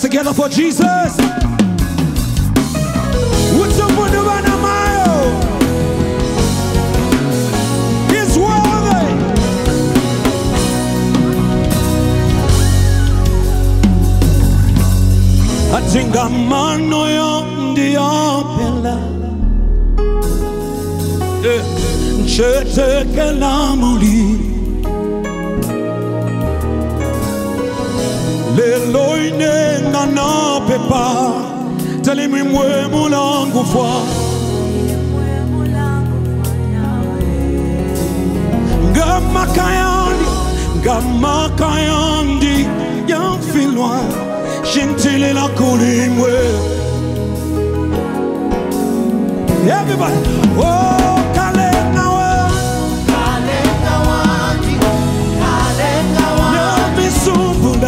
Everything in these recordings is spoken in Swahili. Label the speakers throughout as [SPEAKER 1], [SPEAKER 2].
[SPEAKER 1] together for Jesus. What's up with the Vanamayo? He's worthy. Atinga mano yondi opela. Chete kelamuli. Leloine nana pepa. Tell him mwe mulangu fwa. Gama kayandi, yang filwa, shintile la kulimwe. Everybody, oh kale nawe, na misumbula.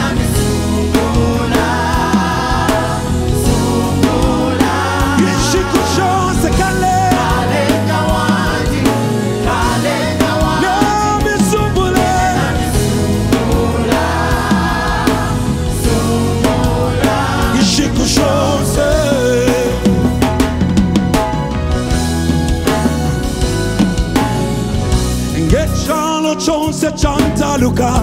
[SPEAKER 1] Chonse chanta luka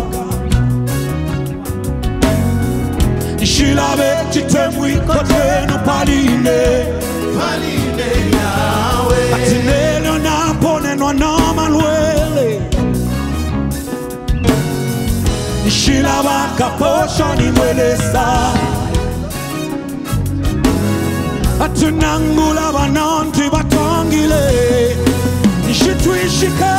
[SPEAKER 1] Shilave chitemwi kote no paline yawe Atinelo na pone no na manuele Shilava kaposha ni mwelesa Atunangula bananti batangile Shitwishika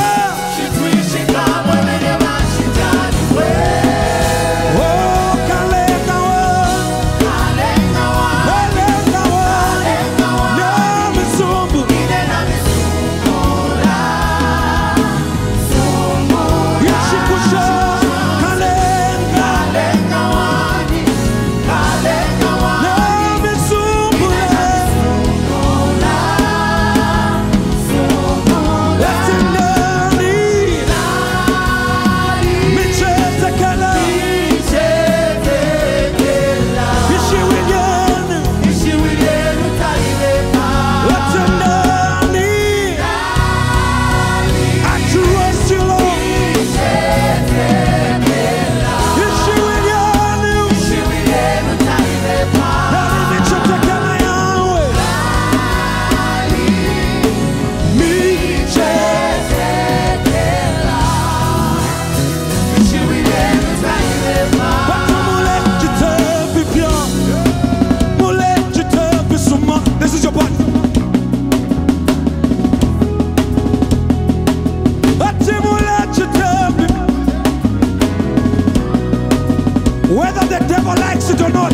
[SPEAKER 1] whether the devil likes it or not.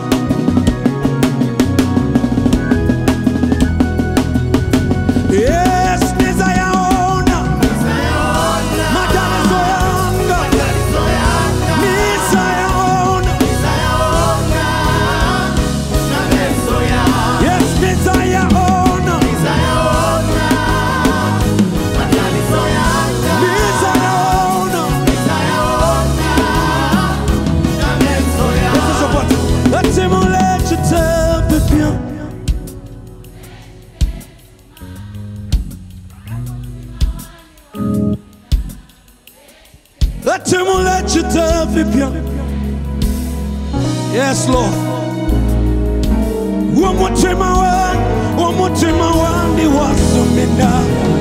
[SPEAKER 1] Yes, desire ona. Madame Zoyanga. Desire ona. Yes, desire ona. Desire ona. Yes, Lord. One more time, I want to my one, the was